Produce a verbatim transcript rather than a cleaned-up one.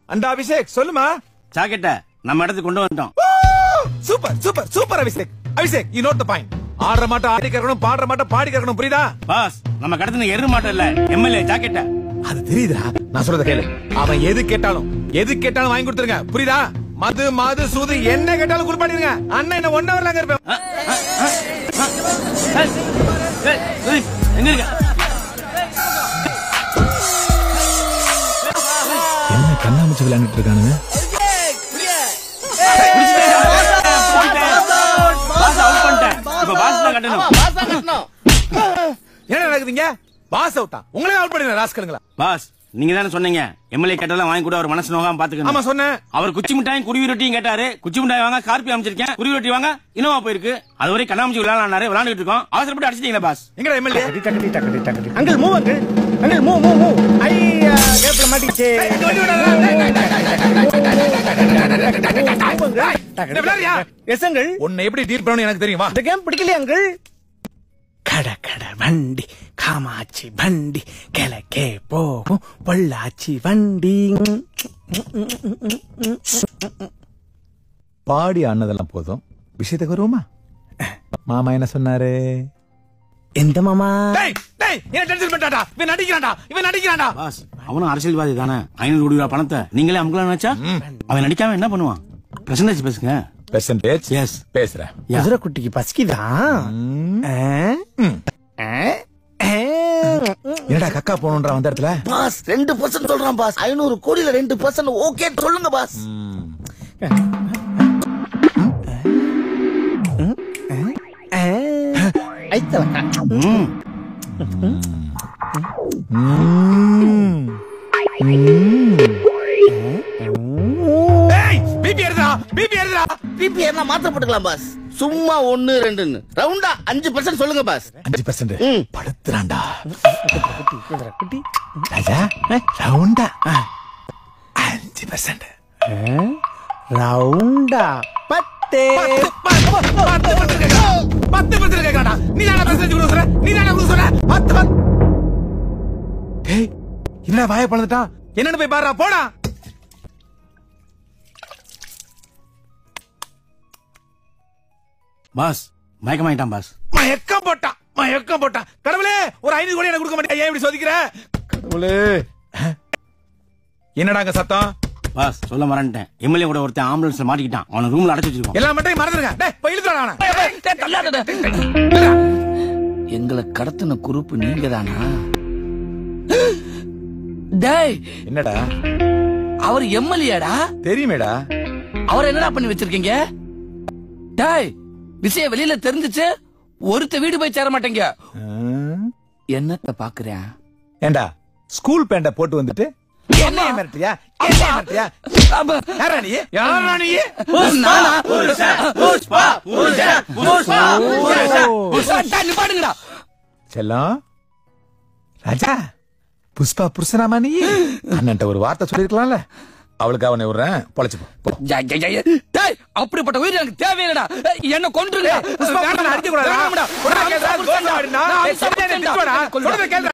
அண்டா அபிஷேக் சொல்லுமா. ஜாக்கெட்ட நம்ம இடத்துக்கு கொண்டு வந்துட்டோம். Super super super Abhishek. Abhishek you note the point. ஆடுற மாட்ட ஆடி கறக்கணும், பாடுற மாட்ட பாடி கறக்கணும், புரியுதா? பாஸ் நம்ம கடத்துன எரு மாட்ட இல்ல எம்எல்ஏ ஜாக்கெட்ட. அது தெரியுதா? நான் சொல்றத கேளு. அவன் எது கேட்டாலும் எது கேட்டாலும் வாங்கி கொடுத்துருங்க, புரியுதா? மது மாது சூது என்ன கேட்டாலும் குடுப்பாடிருங்க. அண்ணன் என்ன ஒன் ஹவர்ல அங்க இருப்பேன். எங்க இருக்க? என்ன கண்ணாமூச்சி விளையாண்டுட்டு இருக்கானுங்க? என்ன நடக்குதுங்க? பாஸ் அவுட்டா? உங்களே அவுட் பண்ணிடுறேன் ராஸ்கலுங்களா. பாஸ் நீங்க தானே சொன்னீங்க எம்எல்ஏ கேட்டாலும் வாங்கி கூட அவர் மனசு நோகாம பாத்துக்கணும். ஆமா சொன்னேன். அவர் குச்சி மிட்டாயும் குருவி ரொட்டியும் கேட்டாரு. குச்சி மிட்டாய் வாங்க கார்பி அமைச்சிருக்கேன், குருவி ரொட்டி வாங்க இனோவா போயிருக்கு. அது வரை கண்ணாமூச்சி விளையாடுறாரு, விளையாண்டுட்டு இருக்கோம். அவசரப்பட்டு அடிச்சிட்டீங்களா பாஸ்? எங்கடா எம்எல்ஏ? டக்கடி டக்கடி டக்கடி uncle move uncle uncle move move move. ஐயா கேப்ல மாட்டிச்சே. Yes uncle. உன்னை எப்படி டீல் பண்ணனும் எனக்கு தெரியும். வா. இந்த கேம் பிடிக்கலையா அங்கிள்? கட கட வண்டி காமாட்சி வண்டி கிழக்கே போகும் பொள்ளாச்சி வண்டி. பாடி ஆனதெல்லாம் போதும், விஷயத்துக்கு வருவோமா? மாமா என்ன சொன்னாரு? எந்த மாமா? இவன் நடிக்கிறான்டா, இவன் நடிக்கிறான்டா. பாஸ் அவனும் அரசியல்வாதி தானே. ஐநூறு கோடி ரூபாய் பணத்தை நீங்களே அமுக்கலாம் நினைச்சா அவன் நடிக்காம என்ன பண்ணுவான்? பிரசன்டேஜ் பேசுங்க. பெர்சன்டேஜ் எஸ் பேசுறேன். குதிரை குட்டிக்கு பசிக்குதான். என்னடா கக்கா போகணும்ன்ற அந்த இடத்துல? பாஸ் ரெண்டு பர்சன்ட் சொல்றான் பாஸ். ஐநூறு கோடியில ரெண்டு பர்சன்ட் ஓகே சொல்லுங்க பாஸ். பிபி என்ன மாத்திர போட்டுக்கலாம் பாஸ். சும்மா ஒன்னு ரெண்டுன்னு ரவுண்டா அஞ்சு பர்சன்ட் சொல்லுங்க பாஸ். அஞ்சு பர்சன்ட் படுத்துறான்டா ராஜா. ரவுண்டா அஞ்சு பர்சன்ட் ரவுண்டா பத்து பத்து பர்சன்ட் கேட்கறாடா. நீ தான பர்சன்ட் கொடுக்குற, நீ தான கொடுக்குற. பத்து பத்து. டேய் என்ன வாயை பழந்துட்டான்? என்னன்னு போய் பாருடா, போடா. பாஸ் மயக்கமாயிட்டான் பாஸ். மயக்கம் போட்டான், மயக்கம் போட்டான். கடவுளே ஒரு ஐநூறு கோடி எனக்கு கொடுக்க மாட்டேன். ஏன் இப்படி சோதிக்கிற? கடவுளே என்னடாங்க சத்தம்? பாஸ் சொல்ல மறந்துட்டேன். எம்எல்ஏ கூட ஒருத்தன் ஆம்புலன்ஸ்ல மாட்டிக்கிட்டான். அவன ரூம்ல அடைச்சு வச்சிருக்கோம். எல்லா மட்டும் மறந்துருங்க. டேய் போய் இழுத்துடா அவன. டேய் தள்ளாதடா. எங்களை கடத்தின குரூப் நீங்க தானா? டேய் என்னடா? அவர் எம்எல்ஏடா. தெரியுமேடா. அவர் என்னடா பண்ணி வச்சிருக்கீங்க? டேய் விஷயம் வெளியில தெரிஞ்சிச்சு ஒருத்த வீடு போய் சேர மாட்டேங்க. என்னத்த பாக்குறேன்? ஏண்டா ஸ்கூல் பேண்ட போட்டு வந்துட்டு என்ன மிரட்டியா? என்ன மிரட்டியா? யாரா நீ? யாரா நீ? நானா? புருஷா புஷ்பா புருஷா புஷ்பா புருஷா புஷ்பா. நிப்பாடுங்கடா செல்லம். ராஜா புஷ்பா புருஷனாமா நீ? அண்ணன்ட்ட ஒரு வார்த்தை சொல்லிருக்கலாம்ல. அவளுக்கு அவனை விடுறேன், பொழைச்சு போ. அப்படிப்பட்ட உயிர் எனக்கு தேவையில்லடா. என்ன கொன்றுங்க. அடிக்க கூடாது.